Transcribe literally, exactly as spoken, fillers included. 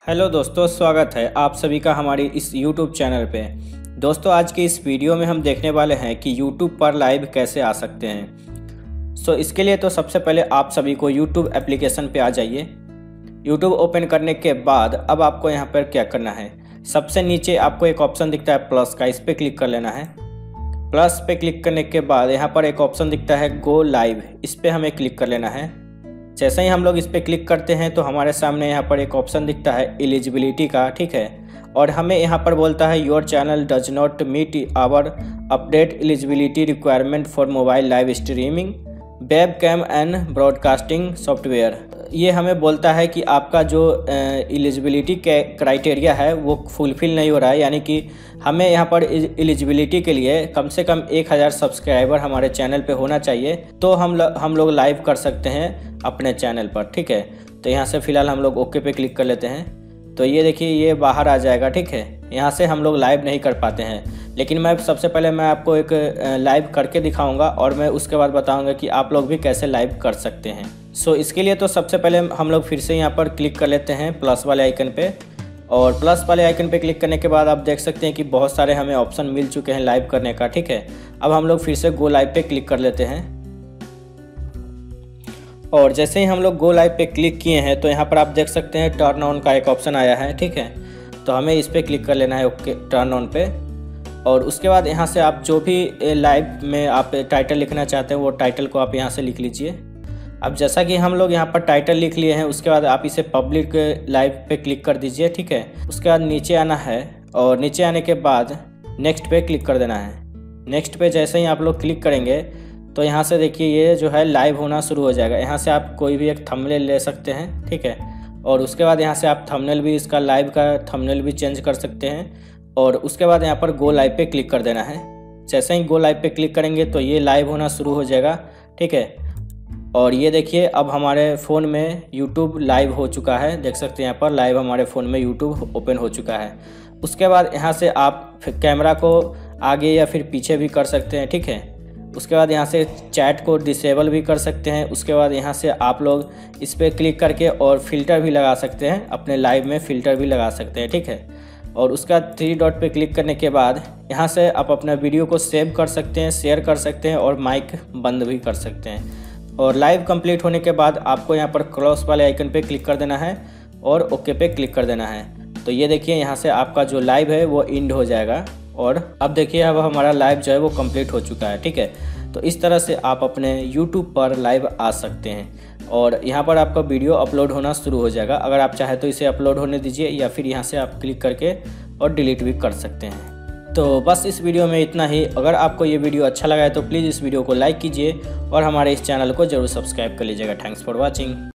Hello दोस्तों, स्वागत है आप सभी का हमारी इस यूट्यूब चैनल पे। दोस्तों, आज की इस वीडियो में हम देखने वाले हैं कि यूट्यूब पर लाइव कैसे आ सकते हैं। सो इसके लिए तो सबसे पहले आप सभी को यूट्यूब एप्लीकेशन पे आ जाइए। यूट्यूब ओपन करने के बाद अब आपको यहाँ पर क्या करना है, सबसे नीचे आपको एक ऑप्शन दिखता है प्लस का, इस पर क्लिक कर लेना है। प्लस पे क्लिक करने के बाद यहाँ पर एक ऑप्शन दिखता है गो लाइव, इस पर हमें क्लिक कर लेना है। जैसे ही हम लोग इस पर क्लिक करते हैं तो हमारे सामने यहाँ पर एक ऑप्शन दिखता है एलिजिबिलिटी का, ठीक है। और हमें यहाँ पर बोलता है your channel does not meet our update eligibility requirement for mobile live streaming webcam and broadcasting software. ये हमें बोलता है कि आपका जो एलिजिबिलिटी के क्राइटेरिया है वो फुलफ़िल नहीं हो रहा है, यानी कि हमें यहाँ पर एलिजिबिलिटी के लिए कम से कम एक हज़ार सब्सक्राइबर हमारे चैनल पे होना चाहिए, तो हम हम लोग लाइव कर सकते हैं अपने चैनल पर, ठीक है। तो यहाँ से फ़िलहाल हम लोग ओके पे क्लिक कर लेते हैं। तो ये देखिए ये बाहर आ जाएगा, ठीक है। यहाँ से हम लोग लाइव नहीं कर पाते हैं, लेकिन मैं सबसे पहले मैं आपको एक लाइव करके दिखाऊंगा और मैं उसके बाद बताऊंगा कि आप लोग भी कैसे लाइव कर सकते हैं। सो इसके लिए तो सबसे पहले हम लोग फिर से यहाँ पर क्लिक कर लेते हैं प्लस वाले आइकन पे, और प्लस वाले आइकन पे क्लिक करने के बाद आप देख सकते हैं कि बहुत सारे हमें ऑप्शन मिल चुके हैं लाइव करने का, ठीक है। अब हम लोग फिर से गो लाइव पे क्लिक कर लेते हैं, और जैसे ही हम लोग गो लाइव पे क्लिक किए हैं तो यहाँ पर आप देख सकते हैं टर्न ऑन का एक ऑप्शन आया है, ठीक है। तो हमें इस पर क्लिक कर लेना है, ओके टर्न ऑन पे। और उसके बाद यहाँ से आप जो भी लाइव में आप टाइटल लिखना चाहते हैं वो टाइटल को आप यहाँ से लिख लीजिए। अब जैसा कि हम लोग यहाँ पर टाइटल लिख लिए हैं, उसके बाद आप इसे पब्लिक लाइव पे क्लिक कर दीजिए, ठीक है। उसके बाद नीचे आना है, और नीचे आने के बाद नेक्स्ट पे क्लिक कर देना है। नेक्स्ट पे जैसे ही आप लोग क्लिक करेंगे तो यहाँ से देखिए ये जो है लाइव होना शुरू हो जाएगा। यहाँ से आप कोई भी एक थंबनेल ले सकते हैं, ठीक है। और उसके बाद यहाँ से आप थंबनेल भी, इसका लाइव का थंबनेल भी चेंज कर सकते हैं। और उसके बाद यहाँ पर गो लाइव पे क्लिक कर देना है। जैसे ही गो लाइव पे क्लिक करेंगे तो ये लाइव होना शुरू हो जाएगा, ठीक है। और ये देखिए अब हमारे फ़ोन में यूट्यूब लाइव हो चुका है, देख सकते हैं यहाँ पर लाइव हमारे फ़ोन में यूट्यूब ओपन हो चुका है। उसके बाद यहाँ से आप कैमरा को आगे या फिर पीछे भी कर सकते हैं, ठीक है। उसके बाद यहाँ से चैट को डिसेबल भी कर सकते हैं। उसके बाद यहाँ से आप लोग इस पर क्लिक करके और फिल्टर भी लगा सकते हैं, अपने लाइव में फ़िल्टर भी लगा सकते हैं, ठीक है। और उसका थ्री डॉट पे क्लिक करने के बाद यहाँ से आप अपना वीडियो को सेव कर सकते हैं, शेयर कर सकते हैं और माइक बंद भी कर सकते हैं। और लाइव कंप्लीट होने के बाद आपको यहाँ पर क्रॉस वाले आइकन पे क्लिक कर देना है और ओके पे क्लिक कर देना है। तो ये देखिए यहाँ से आपका जो लाइव है वो एंड हो जाएगा, और अब देखिए अब हमारा लाइव जो है वो कंप्लीट हो चुका है, ठीक है। तो इस तरह से आप अपने यूट्यूब पर लाइव आ सकते हैं, और यहाँ पर आपका वीडियो अपलोड होना शुरू हो जाएगा। अगर आप चाहे तो इसे अपलोड होने दीजिए, या फिर यहाँ से आप क्लिक करके और डिलीट भी कर सकते हैं। तो बस इस वीडियो में इतना ही। अगर आपको ये वीडियो अच्छा लगा है तो प्लीज़ इस वीडियो को लाइक कीजिए और हमारे इस चैनल को जरूर सब्सक्राइब कर लीजिएगा। Thanks for watching.